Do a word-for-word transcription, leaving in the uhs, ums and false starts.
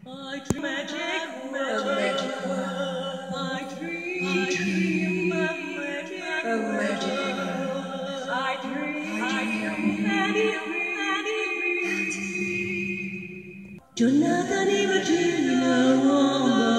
I dream magic world. magic I dream, I dream a magic world. I dream, I dream, and it dream. Jonathan, even dream, you know,